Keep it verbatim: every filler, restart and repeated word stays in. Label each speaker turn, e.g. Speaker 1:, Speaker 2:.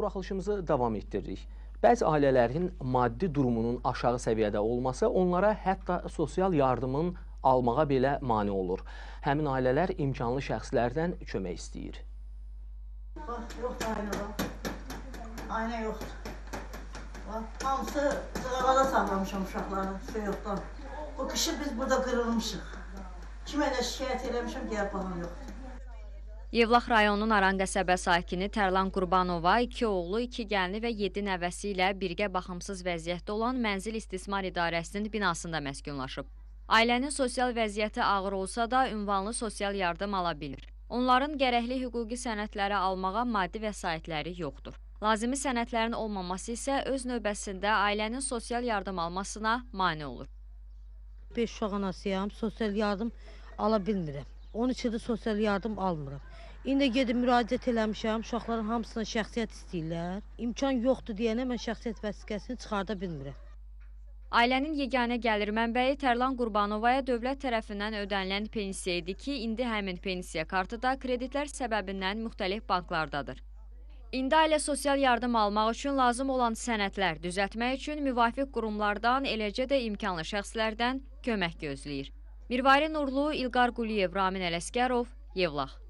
Speaker 1: buraxılışımızı davam etdiririk. Bəzi ailələrin maddi durumunun aşağı səviyyədə olması onlara hətta sosial yardımın almağa belə mane olur. Həmin ailələr imkanlı şəxslərdən kömək istəyir.
Speaker 2: Bax, yoxdur aynə bax. Aynə yoxdur. Bax, hamısı cığalada saxlamışam uşaqları, su yoxdan. Bu kışı biz burada qırılmışıq. Kimə də şikayət eləmişəm ki, yapağım yoxdur.
Speaker 3: Yevlax rayonunun Aran qəsəbə sakini Tərlan Qurbanova iki oğlu, iki gəlini və yeddi nəvəsi ilə birgə baxımsız vəziyyətdə olan Mənzil İstismar İdarəsinin binasında məskunlaşıb. Ailənin sosial vəziyyəti ağır olsa da ünvanlı sosial yardım ala bilir. Onların gərəkli hüquqi sənədləri almağa maddi vəsaitləri yoxdur. Lazımi sənədlərin olmaması isə öz növbəsində ailənin sosial yardım almasına mane olur.
Speaker 4: beş uşaq anasıyam, sosial yardım ala bilmirəm. on üç ildir sosial yardım almıram. İndi gedib müraciət eləmişəm, uşaqların hamısına şəxsiyyət istəyirlər. İmkan yoxdur deyənə mən şəxsiyyət vəsiqəsini çıxarda bilmirəm.
Speaker 3: Ailənin yeganə gəlir mənbəyi Tərlan Qurbanovaya dövlət tərəfindən ödənilən pensiya idi ki, indi həmin pensiya kartı da kreditlər səbəbindən müxtəlif banklardadır. İndi ailə sosial yardım almaq üçün lazım olan sənədlər düzəltmək üçün müvafiq qurumlardan, eləcə də imkanlı şəxslərdən kömək gözləyir. Mirvari Nurlu, İlqar Quliyev, Ramin Ələsgərov, Yevlax.